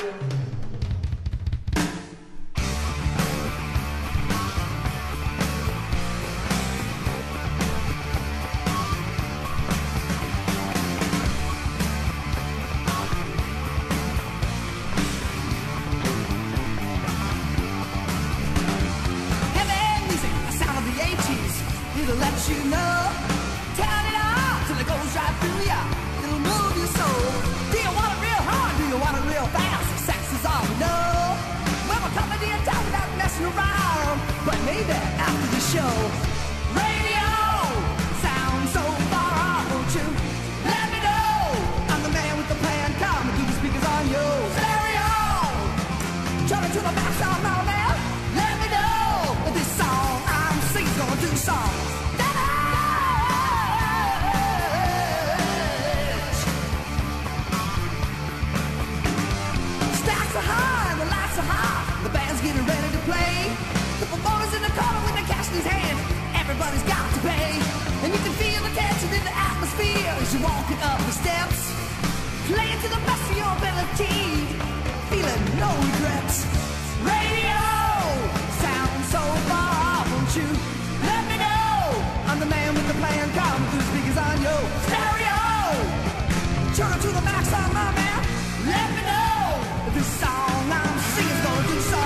It'll let you know. Turn it on till it goes right through ya. It'll move your soul. Do you want it real hard? Do you want it real fast? Sex is all we know. Well, we're coming to your town without messing around. But maybe after the show, radio sounds so far off, won't you? Let me know. I'm the man with the plan. Come and keep the speakers on you. Stereo. Turn it to the back sound now, man. Let me know that this song I'm singing's gonna do songs. Getting ready to play. The performers in the corner with the cash in his hand. Everybody's got to pay. And you can feel the tension in the atmosphere as you're walking up the steps. Playing to the best of your ability. Feeling no regrets. Radio sounds so far off, won't you? Let me know. I'm the man with the plan. Come with the speakers on your stereo. Turn it to the max on my man. Let me know if this song I'm singing's gonna do so.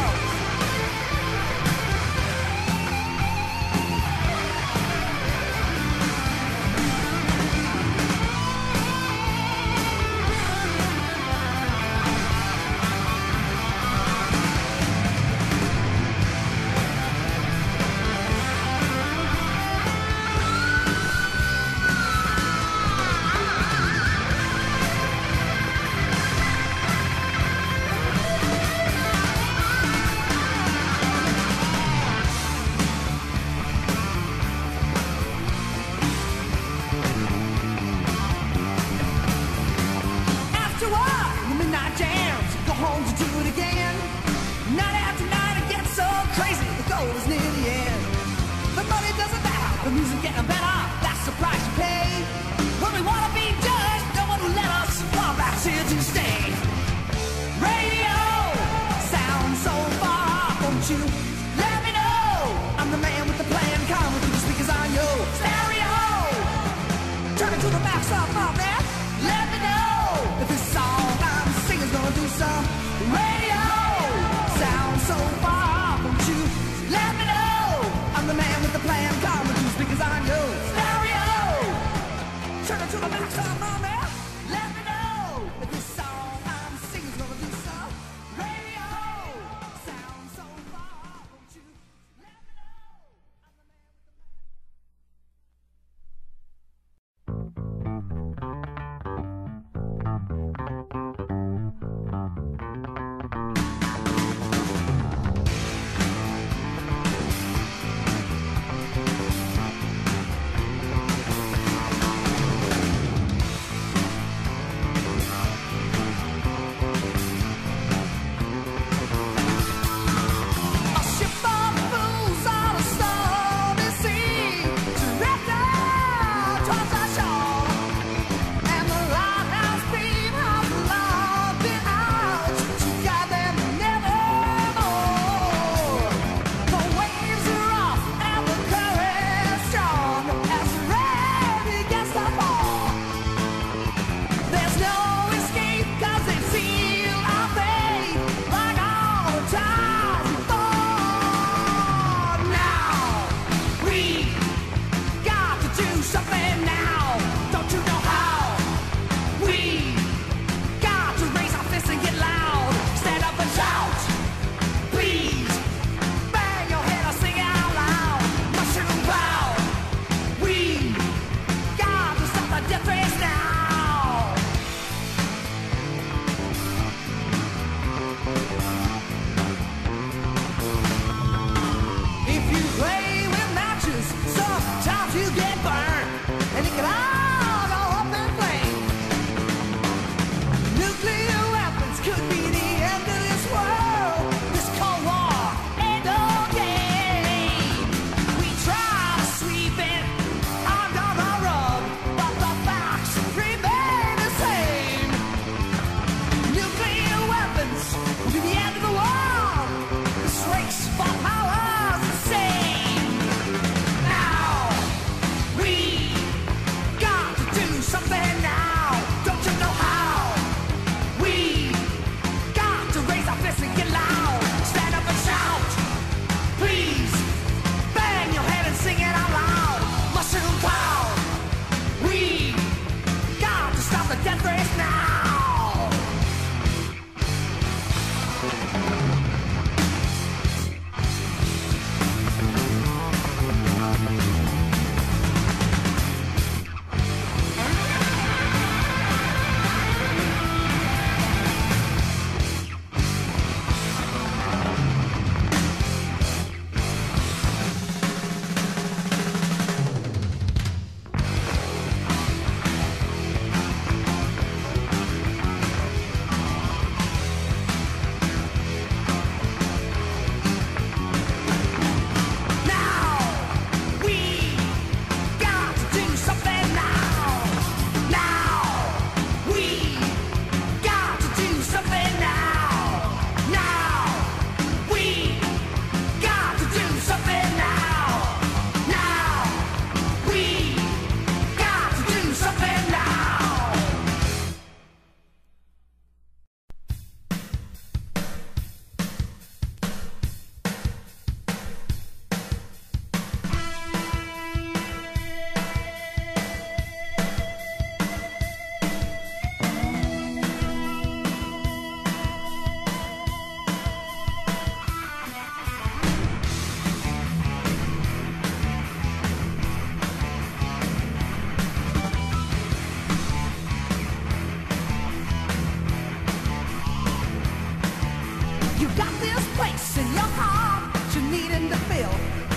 You got this place in your heart you're needing to fill.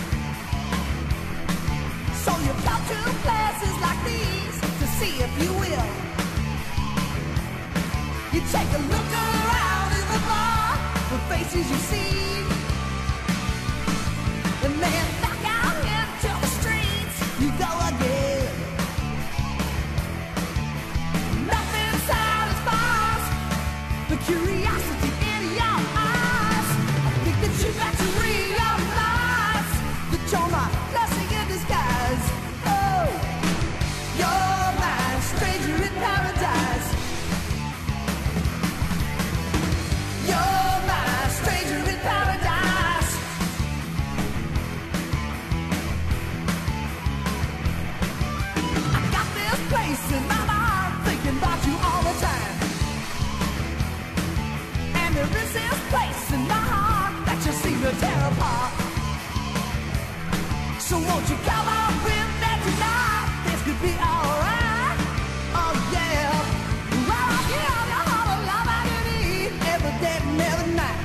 So you come to places like these to see if you will. You take a look around in the bar, the faces you see, and then back out into the streets you go again. Nothing satisfies the curiosity in your eyes. I think that you got to realize that you're my blessing in disguise. Oh, you're my stranger in paradise. You're my stranger in paradise. I got this place in my heart thinking about you all the time. And there is this place in my heart that you seem to tear apart. So won't you come on with me tonight? This could be alright. Oh yeah. Well, I'll give you all the love that you need every day and every night.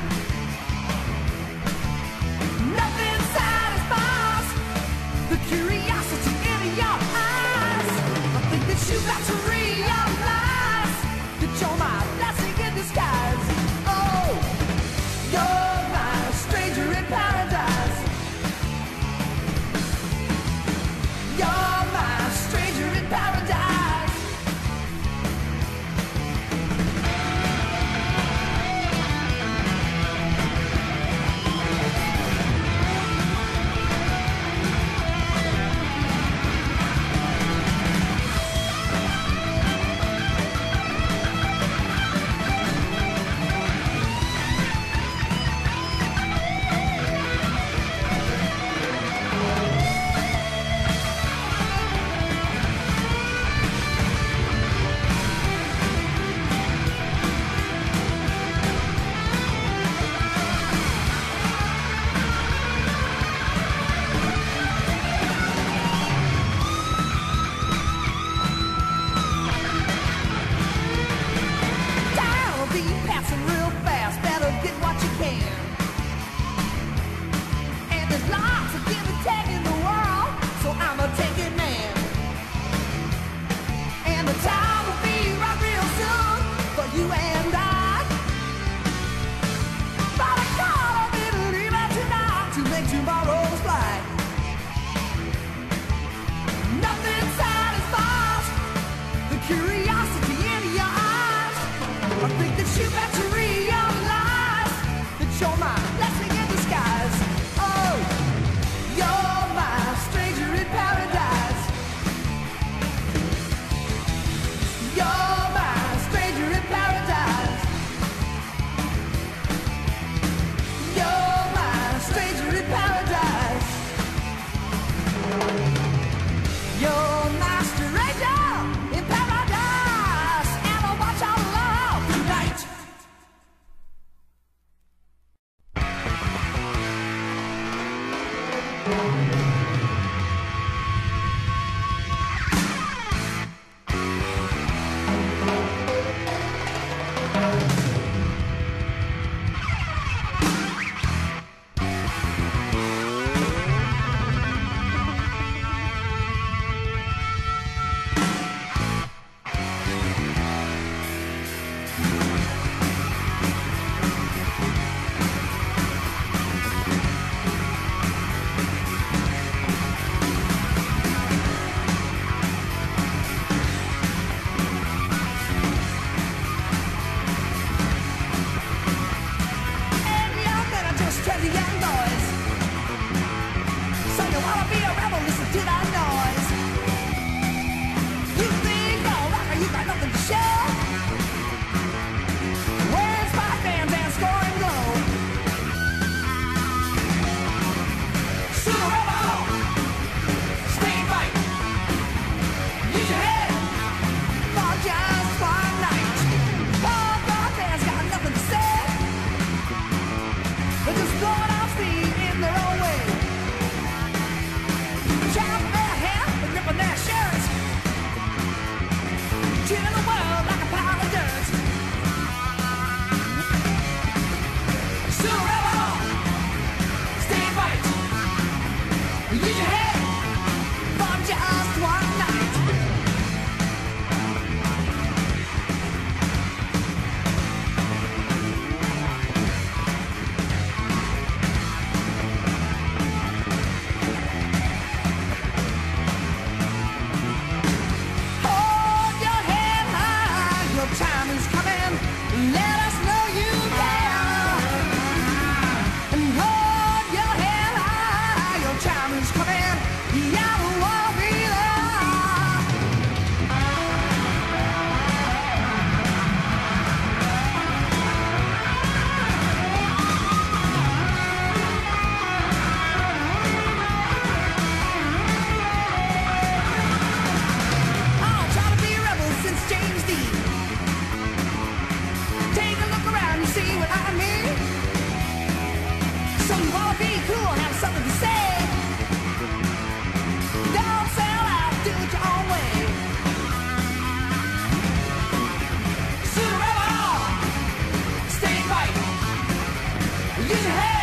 Nothing satisfies the curiosity in your eyes. I think that you got to realize that you're my blessing in disguise. Oh, you're my stranger in paradise. You're my stranger in You have